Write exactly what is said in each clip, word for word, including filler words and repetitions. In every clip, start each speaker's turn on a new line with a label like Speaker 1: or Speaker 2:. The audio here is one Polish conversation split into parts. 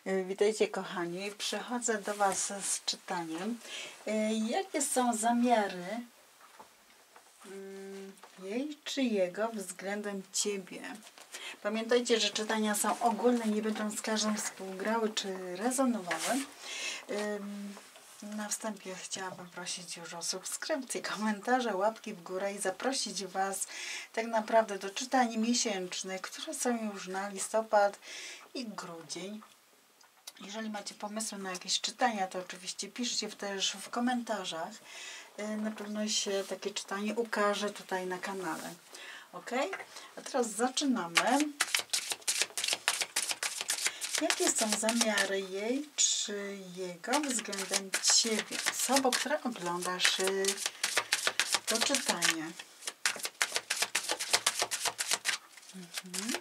Speaker 1: Witajcie kochani, przychodzę do Was z czytaniem. Jakie są zamiary jej czy jego względem Ciebie? Pamiętajcie, że czytania są ogólne, nie będą z każdym współgrały czy rezonowały. Na wstępie chciałabym prosić już o subskrypcję, komentarze, łapki w górę i zaprosić Was tak naprawdę do czytań miesięcznych, które są już na listopad i grudzień. Jeżeli macie pomysły na jakieś czytania, to oczywiście piszcie też w komentarzach. Na pewno się takie czytanie ukaże tutaj na kanale. Ok? A teraz zaczynamy. Jakie są zamiary jej czy jego względem Ciebie? Osoba, która oglądasz to czytanie. Mhm.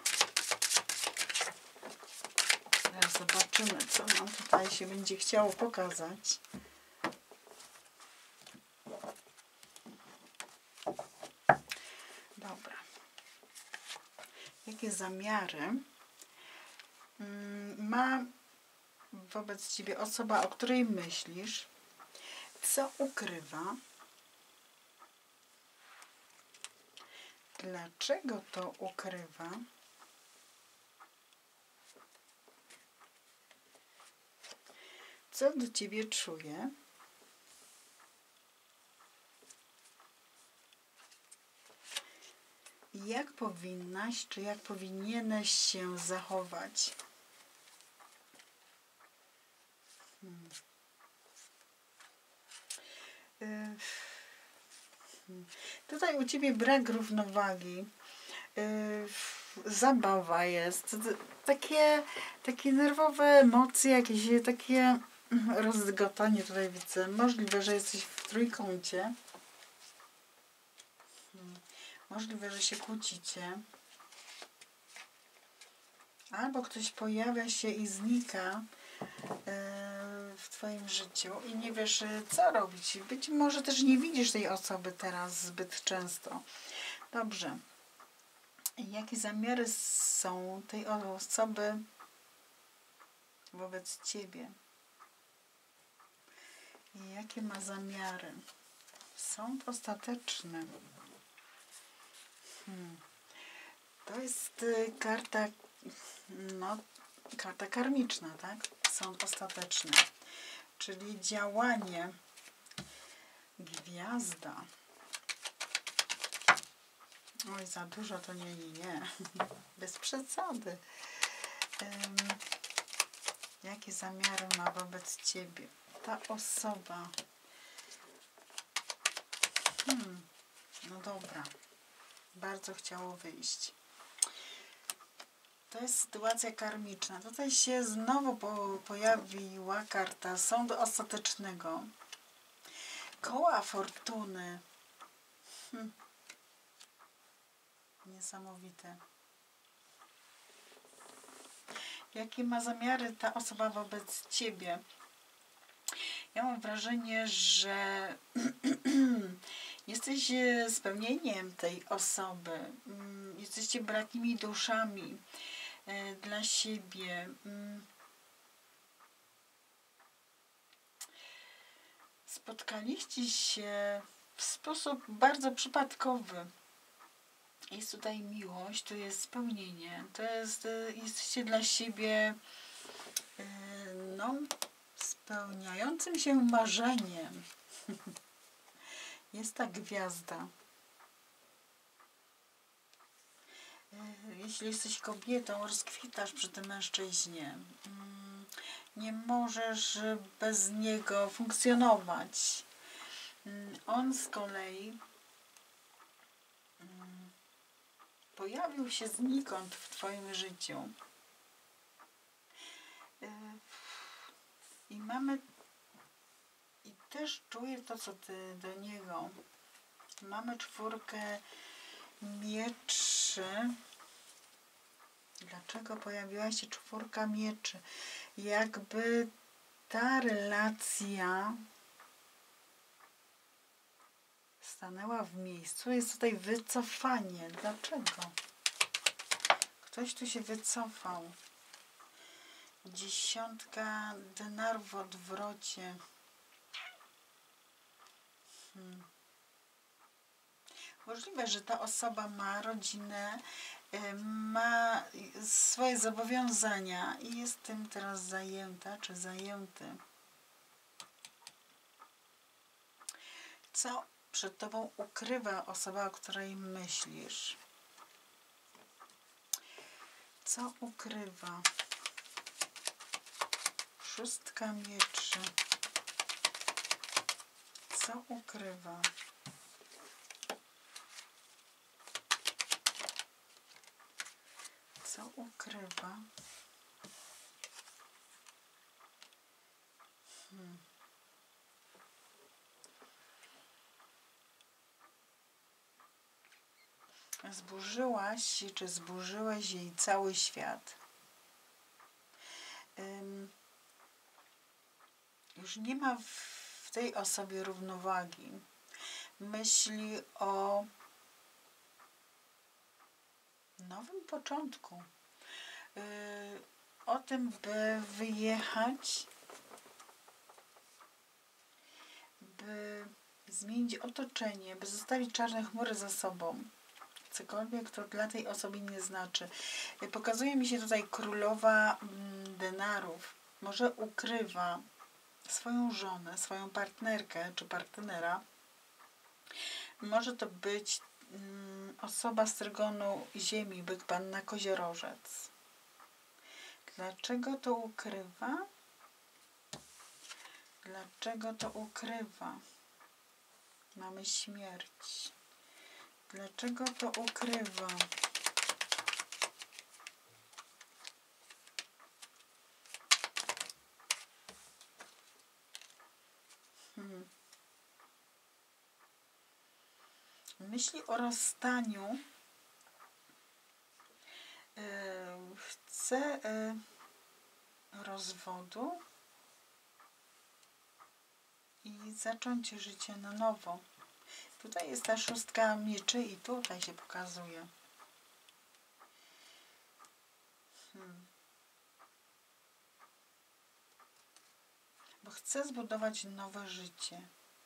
Speaker 1: Teraz zobaczymy, co nam tutaj się będzie chciało pokazać. Dobra. Jakie zamiary ma wobec Ciebie osoba, o której myślisz? Co ukrywa? Dlaczego to ukrywa? Co do Ciebie czuje? Jak powinnaś, czy jak powinieneś się zachować? Hmm. Yy. Tutaj u Ciebie brak równowagi. Yy. Zabawa jest. Takie, takie nerwowe emocje, jakieś takie rozdygotanie tutaj widzę. Możliwe, że jesteś w trójkącie. Możliwe, że się kłócicie. Albo ktoś pojawia się i znika w Twoim życiu i nie wiesz, co robić. Być może też nie widzisz tej osoby teraz zbyt często. Dobrze. Jakie zamiary są tej osoby wobec Ciebie? I jakie ma zamiary? Sąd ostateczny. Hmm. To jest karta, no, karta karmiczna, tak? Sąd ostateczny. Czyli działanie. Gwiazda. Oj, za dużo to nie, nie, nie. Bez przesady. Um, jakie zamiary ma wobec Ciebie ta osoba? Hmm. No dobra. Bardzo chciało wyjść. To jest sytuacja karmiczna. Tutaj się znowu po, pojawiła karta sądu ostatecznego. Koła fortuny. Hm. Niesamowite. Jakie ma zamiary ta osoba wobec Ciebie? Ja mam wrażenie, że jesteś spełnieniem tej osoby. Jesteście bratnimi duszami dla siebie. Spotkaliście się w sposób bardzo przypadkowy. Jest tutaj miłość, to jest spełnienie. To jest, jesteście dla siebie no, spełniającym się marzeniem. Jest ta gwiazda. Jeśli jesteś kobietą, rozkwitasz przy tym mężczyźnie. Nie możesz bez niego funkcjonować. On z kolei pojawił się znikąd w Twoim życiu. I mamy, i też czuję to, co Ty do niego. Mamy czwórkę mieczy. Dlaczego pojawiła się czwórka mieczy? Jakby ta relacja stanęła w miejscu. Jest tutaj wycofanie. Dlaczego? Ktoś tu się wycofał. Dziesiątka denarów w odwrocie. Hmm. Możliwe, że ta osoba ma rodzinę, ma swoje zobowiązania i jest tym teraz zajęta czy zajęty. Co przed tobą ukrywa osoba, o której myślisz? Co ukrywa? Szóstka mieczy. Co ukrywa? Co ukrywa? Hmm. Zburzyłaś, czy zburzyłeś jej cały świat. Um, już nie ma w tej osobie równowagi. Myśli o nowym początku. Yy, o tym, by wyjechać, by zmienić otoczenie, by zostawić czarne chmury za sobą. Cokolwiek to dla tej osoby nie znaczy. Pokazuje mi się tutaj królowa denarów. Może ukrywa swoją żonę, swoją partnerkę czy partnera. Może to być mm, osoba z trygonu ziemi, byk panna koziorożec. Dlaczego to ukrywa? Dlaczego to ukrywa? Mamy śmierć. Dlaczego to ukrywa? Hmm. Myśli o rozstaniu. Yy, chce yy, rozwodu i zacząć życie na nowo. Tutaj jest ta szóstka mieczy i tutaj się pokazuje. Hmm. Bo chce zbudować nowe życie.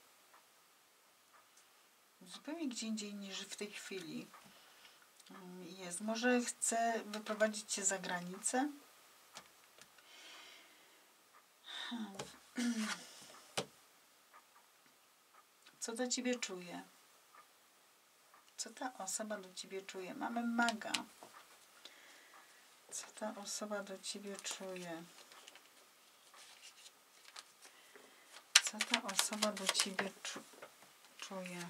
Speaker 1: Zupełnie gdzie indziej niż w tej chwili jest. Może chce wyprowadzić się za granicę. Hmm. Co do ciebie czuje? Co ta osoba do ciebie czuje? Mamy maga. Co ta osoba do ciebie czuje? Co ta osoba do ciebie czu czuje?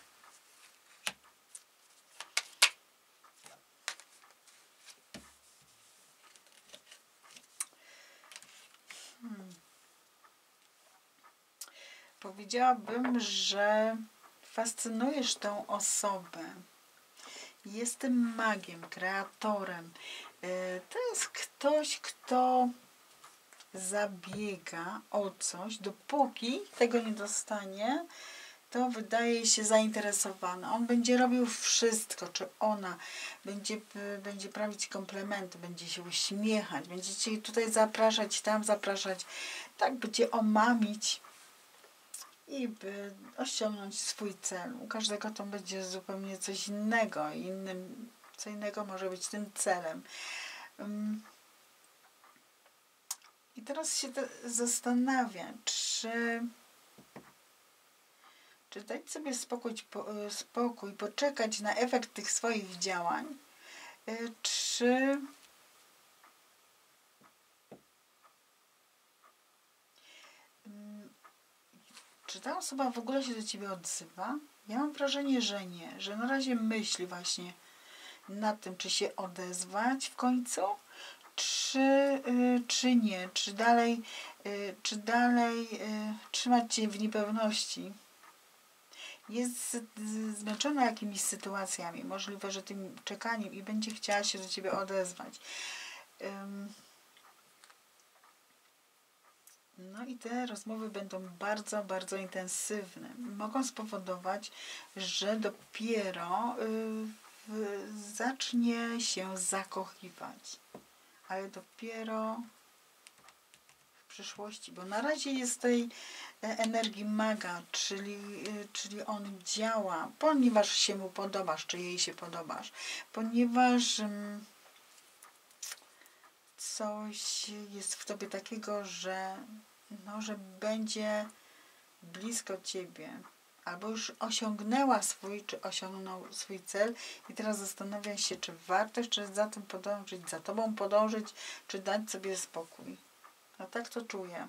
Speaker 1: Hmm. Powiedziałabym, że fascynujesz tą osobę. Jestem magiem, kreatorem. To jest ktoś, kto zabiega o coś, dopóki tego nie dostanie, to wydaje się zainteresowany. On będzie robił wszystko, czy ona będzie, będzie prawić komplementy, będzie się uśmiechać, będzie cię tutaj zapraszać, tam zapraszać, tak by cię omamić i by osiągnąć swój cel. U każdego to będzie zupełnie coś innego, innym, co innego może być tym celem. Um, I teraz się zastanawia, czy, czy dać sobie spokój, spokój, poczekać na efekt tych swoich działań, czy czy ta osoba w ogóle się do ciebie odzywa? Ja mam wrażenie, że nie, że na razie myśli właśnie nad tym, czy się odezwać w końcu, czy, y, czy nie, czy dalej, y, czy dalej y, trzymać się w niepewności. Jest zmęczona jakimiś sytuacjami, możliwe, że tym czekaniem i będzie chciała się do ciebie odezwać. Ym. No i te rozmowy będą bardzo, bardzo intensywne. Mogą spowodować, że dopiero y, zacznie się zakochiwać. Ale dopiero przyszłości, bo na razie jest tej energii maga, czyli, czyli on działa, ponieważ się mu podobasz, czy jej się podobasz, ponieważ coś jest w tobie takiego, że, no, że będzie blisko ciebie, albo już osiągnęła swój, czy osiągnął swój cel i teraz zastanawia się, czy warto jeszcze za tym podążyć, za tobą podążyć, czy dać sobie spokój. No tak to czuję.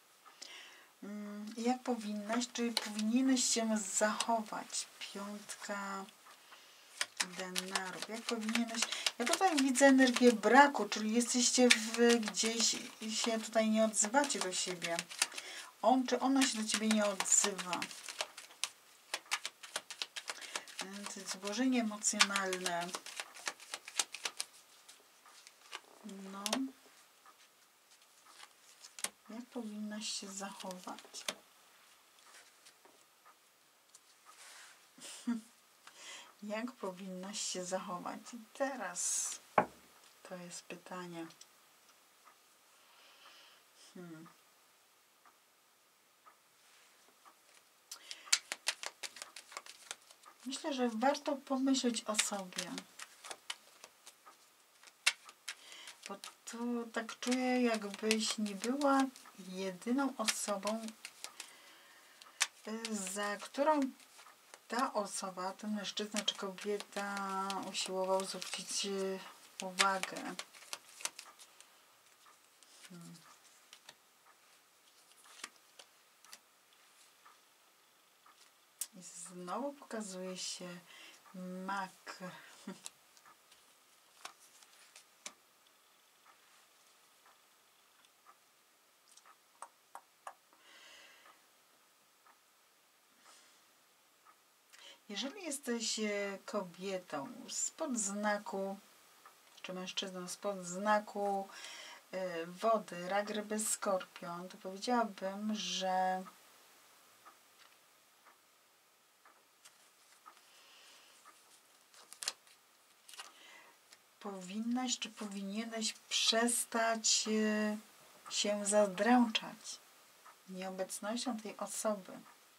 Speaker 1: Jak powinnaś, czy powinieneś się zachować? Piątka denarów. Jak powinieneś... Ja tutaj widzę energię braku, czyli jesteście w, gdzieś i się tutaj nie odzywacie do siebie. On czy ona się do ciebie nie odzywa. To jest złożenie emocjonalne. No. Jak powinnaś się zachować? Jak powinnaś się zachować? I teraz to jest pytanie. Hmm. Myślę, że warto pomyśleć o sobie. Bo tu tak czuję, jakbyś nie była jedyną osobą, za którą ta osoba, ten mężczyzna czy kobieta usiłował zwrócić uwagę. Hmm. I znowu pokazuje się mak. Jeżeli jesteś kobietą spod znaku, czy mężczyzną spod znaku wody, rak, ryby, skorpion, to powiedziałabym, że powinnaś, czy powinieneś przestać się zadręczać nieobecnością tej osoby.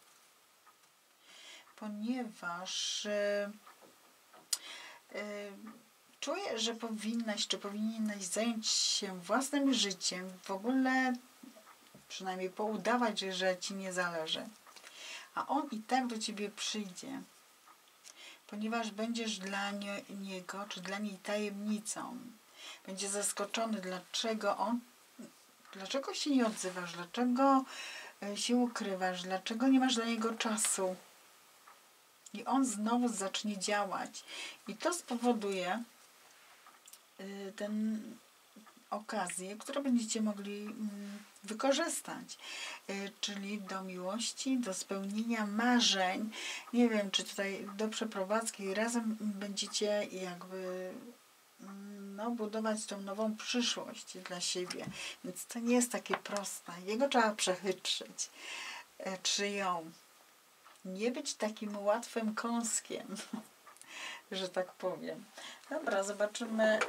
Speaker 1: Ponieważ yy, yy, czuję, że powinnaś, czy powinieneś zająć się własnym życiem, w ogóle przynajmniej poudawać, że ci nie zależy. A on i tak do ciebie przyjdzie, ponieważ będziesz dla nie, niego, czy dla niej tajemnicą. Będzie zaskoczony, dlaczego on, dlaczego się nie odzywasz, dlaczego się ukrywasz, dlaczego nie masz dla niego czasu. I on znowu zacznie działać. I to spowoduje y, ten okazję, które będziecie mogli y, wykorzystać. Y, czyli do miłości, do spełnienia marzeń. Nie wiem, czy tutaj do przeprowadzki razem będziecie jakby no, budować tą nową przyszłość dla siebie. Więc to nie jest takie proste. Jego trzeba przechytrzyć. Y, czy ją. Nie być takim łatwym kąskiem, że tak powiem. Dobra, zobaczymy,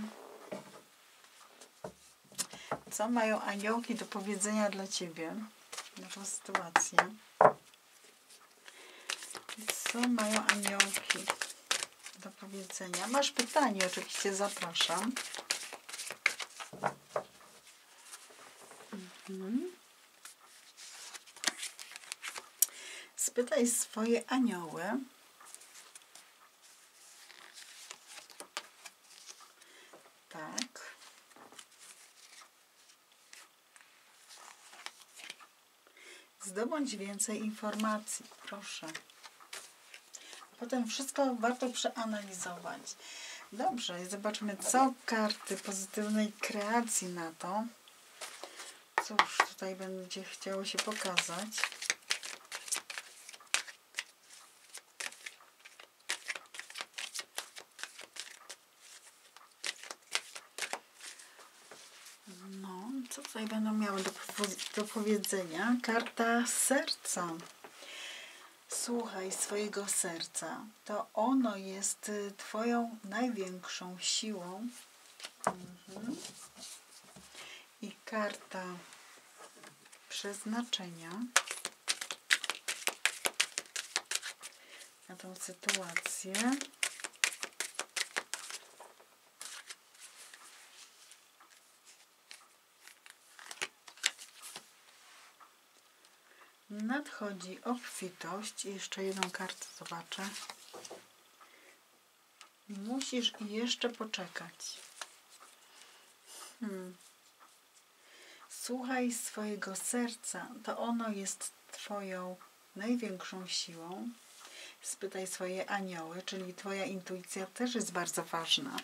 Speaker 1: co mają aniołki do powiedzenia dla ciebie na tą sytuację. Co mają aniołki do powiedzenia? Masz pytanie, oczywiście zapraszam. Mhm. Spytaj swoje anioły, tak, zdobądź więcej informacji, proszę. Potem wszystko warto przeanalizować. Dobrze, zobaczmy, co karty pozytywnej kreacji na to. Cóż, tutaj będzie chciało się pokazać. No, co tutaj będą miały do, do powiedzenia? Karta serca. Słuchaj swojego serca. To ono jest twoją największą siłą. Mhm. I karta przeznaczenia na tą sytuację. Nadchodzi obfitość. Jeszcze jedną kartę zobaczę. Musisz jeszcze poczekać. Hmm. Słuchaj swojego serca. To ono jest Twoją największą siłą. Spytaj swoje anioły, czyli Twoja intuicja też jest bardzo ważna.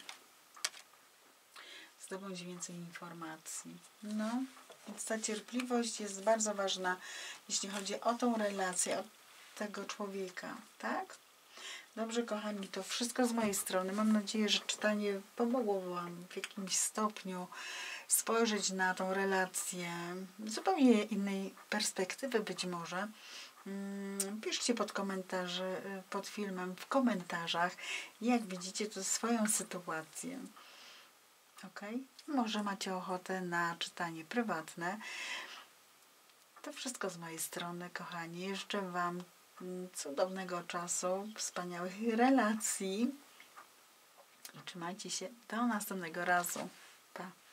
Speaker 1: Zdobądź więcej informacji. No, więc ta cierpliwość jest bardzo ważna, jeśli chodzi o tą relację, o tego człowieka, tak? Dobrze, kochani, to wszystko z mojej strony. Mam nadzieję, że czytanie pomogło Wam w jakimś stopniu spojrzeć na tą relację z zupełnie innej perspektywy być może. Piszcie pod komentarze, pod filmem, w komentarzach, jak widzicie tu swoją sytuację. Ok? Może macie ochotę na czytanie prywatne. To wszystko z mojej strony, kochani. Życzę Wam cudownego czasu, wspaniałych relacji. I trzymajcie się do następnego razu. Pa!